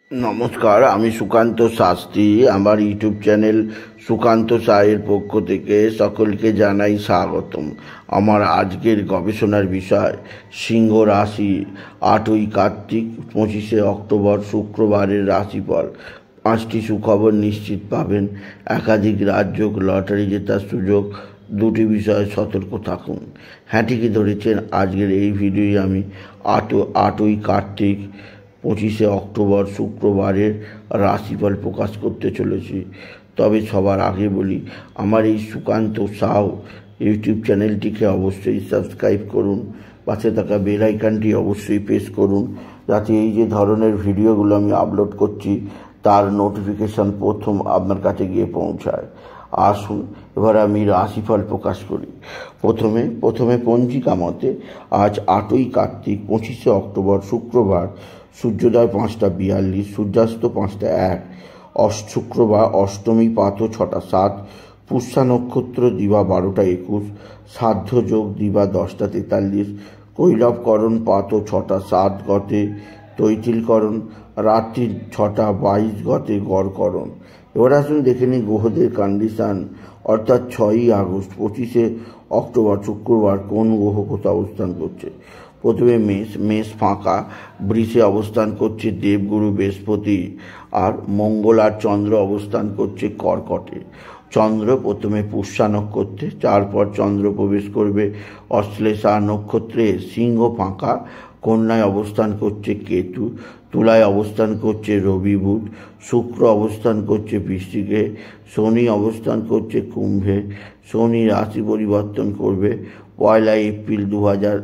নমস্কার, আমি সুকান্ত শাস্ত্রী। আমার ইউটিউব চ্যানেল সুকান্ত সায়ের পক্ষ থেকে সকলকে জানাই স্বাগতম। আমার আজকের গবেষণার বিষয় সিংহ রাশি, 8ই কার্তিক 25শে অক্টোবর শুক্রবারের রাশিফল। 5টি সুখবর নিশ্চিত পাবেন, একাধিক রাজযোগ, লটারি জেতার সুযোগ। 2টি বিষয়ে সতর্ক থাকুন। হ্যাঁ, ঠিকই ধরেছেন, আজকের এই ভিডিওই আমি 8ই কার্তিক 25শে অক্টোবর শুক্রবারের রাশিফল প্রকাশ করতে চলেছি। তবে সবার আগে বলি, আমার এই সুকান্ত সাউ ইউটিউব চ্যানেলটিকে অবশ্যই সাবস্ক্রাইব করুন, পাশে থাকা বেল আইকনটি অবশ্যই প্রেস করুন, যাতে এই যে ধরনের ভিডিওগুলো আমি আপলোড করছি তার নোটিফিকেশান প্রথম আপনার কাছে গিয়ে পৌঁছায়। আসুন এবার আমি রাশিফল প্রকাশ করি। প্রথমে পঞ্জিকা মতে আজ 8ই কার্তিক 25শে অক্টোবর শুক্রবার, সূর্যোদয় 5টা 42, সূর্যাস্ত 5টা 1, শুক্রবার অষ্টমী পাত 6টা 7, পুষ্যা নক্ষত্র দিবা 12টা 21, শ্রাদ্ধ যোগ দিবা 10টা 43, কৈলবকরণ পাত 6টা 7 গতে, তৈতিলকরণ রাত্রি 6টা 22 গতে গড়করণ। এবার আসুন দেখে নিই গ্রহদের কন্ডিশান, অর্থাৎ 6ই আগস্ট 25শে অক্টোবর শুক্রবার কোন গ্রহ কোথাও অবস্থান করছে। প্রথমে মেষ ফাঁকা, বৃষে অবস্থান করছে দেবগুরু বৃহস্পতি, আর মঙ্গল আর চন্দ্র অবস্থান করছে কর্কটে। চন্দ্র প্রথমে পুষ্যা নক্ষত্রে, তারপর চন্দ্র প্রবেশ করবে অশ্লেষা নক্ষত্রে। সিংহ ফাঁকা, কন্যায় অবস্থান করছে কেতু, তুলায় অবস্থান করছে রবি বুধ, শুক্র অবস্থান করছে বৃশ্চিকে, শনি অবস্থান করছে কুম্ভে। শনি রাশি পরিবর্তন করবে 1 এপ্রিল 2000।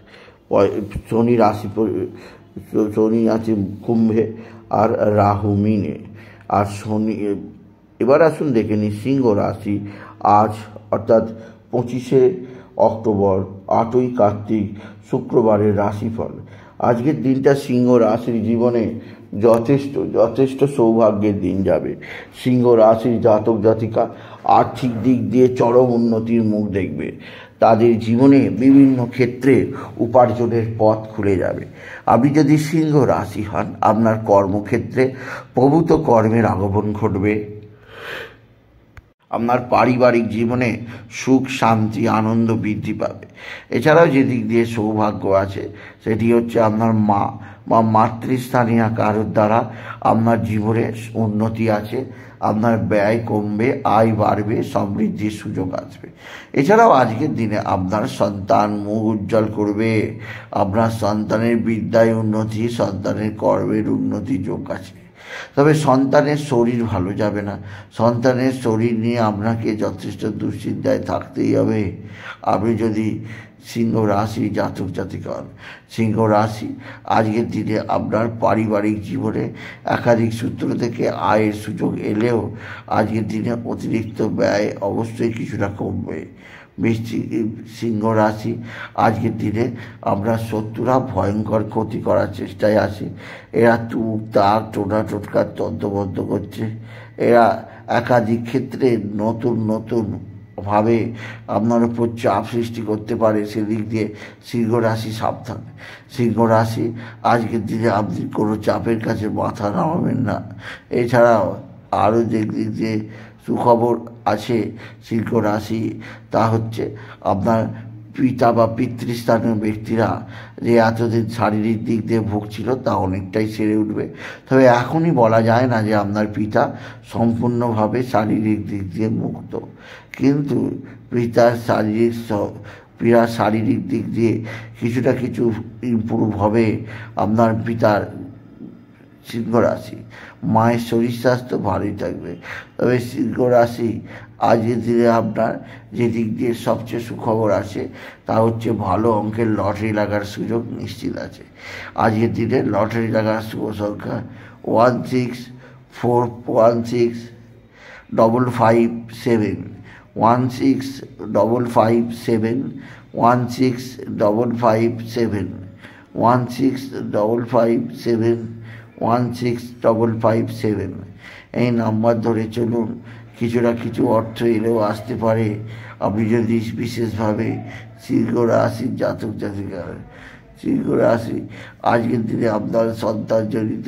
শনি আছে কুম্ভে আর রাহু মিনে। আর শনি, এবার আসুন দেখে নিই সিংহ রাশি আজ, অর্থাৎ 25শে অক্টোবর 8ই কার্তিক শুক্রবারের রাশিফল। আজকের দিনটা সিংহ রাশির জীবনে যথেষ্ট সৌভাগ্যের দিন যাবে। সিংহ রাশির জাতক জাতিকা আর্থিক দিক দিয়ে চরম উন্নতির মুখ দেখবে। তাদের জীবনে বিভিন্ন ক্ষেত্রে উপার্জনের পথ খুলে যাবে। আপনি যদি সিংহ রাশি হন, আপনার কর্মক্ষেত্রে প্রভূত কর্মের আগমন ঘটবে। আপনার পারিবারিক জীবনে সুখ, শান্তি, আনন্দ বৃদ্ধি পাবে। এছাড়াও যে দিক দিয়ে সৌভাগ্য আছে সেটি হচ্ছে আপনার মা বা মাতৃস্থানীয় কারোর দ্বারা আপনার জীবনে উন্নতি আছে, আপনার ব্যয় কমবে, আয় বাড়বে, সমৃদ্ধির সুযোগ আসবে। এছাড়াও আজকের দিনে আপনার সন্তান মুখ উজ্জ্বল করবে। আপনার সন্তানের বিদ্যায় উন্নতি, সন্তানের কর্মের উন্নতি যোগ আছে। তবে সন্তানের শরীর ভালো যাবে না। সন্তানের শরীর নিয়ে আপনাকে যথেষ্ট দুশ্চিন্তায় থাকতেই হবে। আপনি যদি সিংহ রাশি জাতক জাতিকা হন, সিংহ রাশি আজকের দিনে আপনার পারিবারিক জীবনে একাধিক সূত্র থেকে আয়ের সুযোগ এলেও আজকের দিনে অতিরিক্ত ব্যয় অবশ্যই কিছুটা কমবে। সিংহ রাশি আজকের দিনে আমরা শত্রুরা ভয়ঙ্কর ক্ষতি করার চেষ্টায় আছে। এরা তুক তাক টোনা টোটকার তন্ত্রবদ্ধ করছে। এরা একাধিক ক্ষেত্রে নতুন ভাবে আপনার উপর চাপ সৃষ্টি করতে পারে। সেদিক দিয়ে সিংহ রাশি সাবধান। সিংহ রাশি আজকের দিনে আপনি কোনো চাপের কাছে মাথা নামাবেন না। এছাড়াও আরও যে দিক দিয়ে সুখবর আছে সিংহ রাশি, তা হচ্ছে আপনার পিতা বা পিতৃস্থানীয় ব্যক্তিরা যে এতদিন শারীরিক দিক দিয়ে ভুগছিল তা অনেকটাই সেরে উঠবে। তবে এখনই বলা যায় না যে আপনার পিতা সম্পূর্ণভাবে শারীরিক দিক দিয়ে মুক্ত, কিন্তু পিতার শারীরিক দিক দিয়ে কিছু ইমপ্রুভ হবে আপনার পিতার। সিংহ রাশি মায়ের শরীর স্বাস্থ্য ভালোই থাকবে। তবে সিংহ রাশি আজকের দিনে আপনার যে দিক দিয়ে সবচেয়ে সুখবর আছে তা হচ্ছে ভালো অঙ্কের লটারি লাগার সুযোগ নিশ্চিত আছে। আজকের দিনে লটারি লাগার শুভ সংখ্যা 16557, 16557, 16557, 16557, 16557 এই নাম্বার ধরে চলুন। কিছু অর্থ এলেও আসতে পারে আপনি যদি বিশেষভাবে সিংহ রাশির জাতক জাতিকা। সিংহ রাশি আজকের দিনে আপনার সন্তানজনিত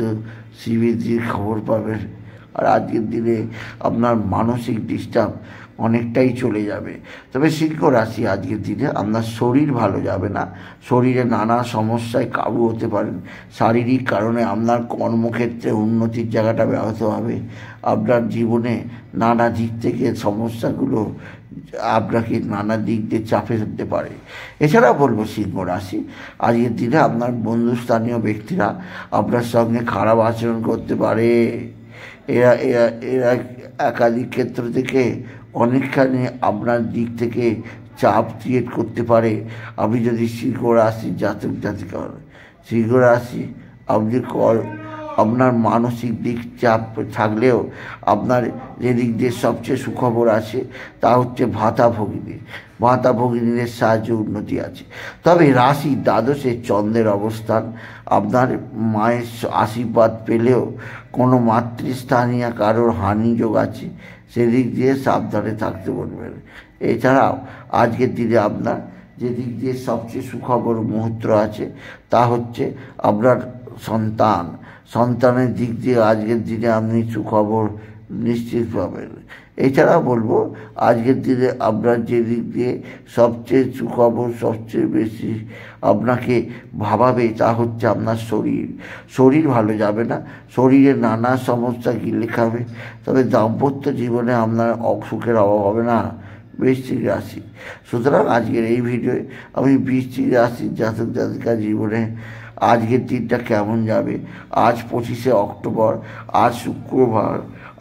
শ্রীবৃদ্ধির খবর পাবেন। আর আজকের দিনে আপনার মানসিক ডিস্টার্ব অনেকটাই চলে যাবে। তবে সিংহ রাশি আজকের দিনে আপনার শরীর ভালো যাবে না, শরীরে নানা সমস্যায় কাবু হতে পারেন। শারীরিক কারণে আপনার কর্মক্ষেত্রে উন্নতির জায়গাটা ব্যাহত হবে। আপনার জীবনে নানা দিক থেকে সমস্যাগুলো আপনাকে নানা দিক দিয়ে চাপে ফেলতে পারে। এছাড়া বলবো সিংহ রাশি আজকের দিনে আপনার বন্ধুস্থানীয় ব্যক্তিরা আপনার সঙ্গে খারাপ আচরণ করতে পারে। এরা এরা এরা একাধিক ক্ষেত্র থেকে অনেকখানি আপনার দিক থেকে চাপ ক্রিয়েট করতে পারে। আপনি যদি সিংহ রাশির জাতক জাতিকা হন, সিংহ রাশি আপনি আপনার মানসিক দিক চাপ থাকলেও আপনার যেদিক দিয়ে সবচেয়ে সুখবর আছে তা হচ্ছে ভাতাভগিনীদের সাহায্যে উন্নতি আছে। তবে রাশি দ্বাদশে চন্দ্রের অবস্থান আপনার মায়ের আশীর্বাদ পেলেও কোনো মাতৃস্থানীয় কারোর হানিযোগ আছে, সেদিক দিয়ে সাবধানে থাকতে বলবেন। এছাড়াও আজকের দিনে আপনার যেদিক দিয়ে সবচেয়ে সুখবর মুহূর্ত আছে তা হচ্ছে আপনার সন্তানের দিক দিয়ে আজকের দিনে আপনি সুখবর নিশ্চিত পাবেন। এছাড়া বলবো আজকের দিনে আপনার যে দিক দিয়ে সবচেয়ে সুখবর সবচেয়ে বেশি আপনাকে ভাবাবে তা হচ্ছে আপনার শরীর ভালো যাবে না, শরীরে নানা সমস্যা গিলে খাবে। তবে দাম্পত্য জীবনে আপনার সুখের অভাব হবে না বৃশ্চিক রাশি। সুতরাং আজকের এই ভিডিওয়ে আমি বৃশ্চিক রাশির জাতক জাতিকার জীবনে আজকের দিনটা কেমন যাবে, আজ 25শে অক্টোবর, আজ শুক্রবার,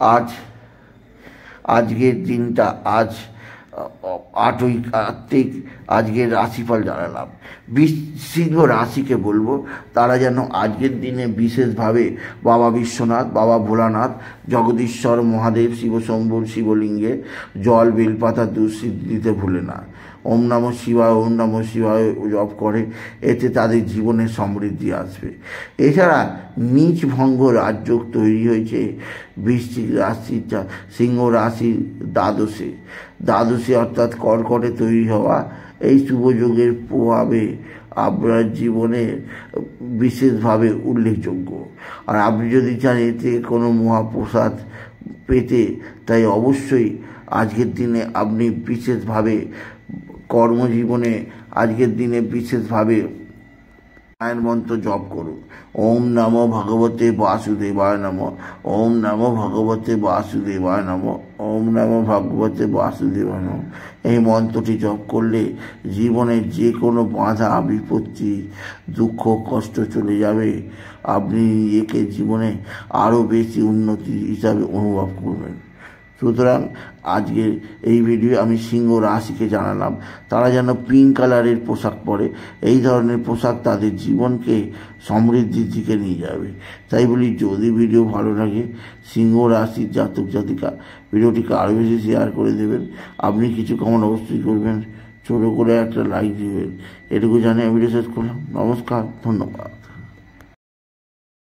আজকের দিনটা আজ 8ই কার্তিক, আজকের রাশিফল জানালাম। সিংহ রাশিকে বলবো তারা যেন আজকের দিনে বিশেষভাবে বাবা বিশ্বনাথ, বাবা ভোলানাথ, জগদীশ্বর মহাদেব, শিবশম্ভুর শিবলিঙ্গে জল বেলপাতা দিতে ভুলে না। ওম নমঃ শিবায়, ওম নমঃ শিবায় জপ করে, এতে তাদের জীবনে সমৃদ্ধি আসবে। এছাড়া নীচ ভঙ্গ রাজযোগ তৈরি হয়েছে বৃশ্চিক রাশিটা সিংহ রাশির দ্বাদশে অর্থাৎ কর্কটে তৈরি হওয়া এই শুভযোগের প্রভাবে আপনার জীবনে বিশেষভাবে উল্লেখযোগ্য। আর আপনি যদি চান এতে কোনো মহাপ্রসাদ পেতে, তাই অবশ্যই আজকের দিনে আপনি বিশেষভাবে কর্মজীবনে আজকের দিনে বিশেষভাবে মায়ের মন্ত্র জপ করুন। ওম নমো ভগবতে বাসুদেবায় নমঃ, ওম নমো ভগবতে বাসুদেবায় নমঃ, ওম নমো ভগবতে বাসুদেবায় নমঃ। এই মন্ত্রটি জপ করলে জীবনের যে কোনো বাধা বিপত্তি দুঃখ কষ্ট চলে যাবে। আপনি একে জীবনে আরও বেশি উন্নতি হিসাবে অনুভব করবেন। সুতরাং আজকের এই ভিডিও আমি সিংহ রাশিকে জানালাম তারা যেন পিঙ্ক কালারের পোশাক পরে। এই ধরনের পোশাক তাদের জীবনকে সমৃদ্ধির দিকে নিয়ে যাবে। তাই বলি, যদি ভিডিও ভালো লাগে সিংহ রাশির জাতক জাতিকা ভিডিওটিকে আরও বেশি শেয়ার করে দেবেন। আপনি কিছু কমেন্ট অবশ্যই করবেন, ছোটো করে একটা লাইক দেবেন। এটুকু জানিয়ে ভিডিও শেষ করলাম। নমস্কার, ধন্যবাদ।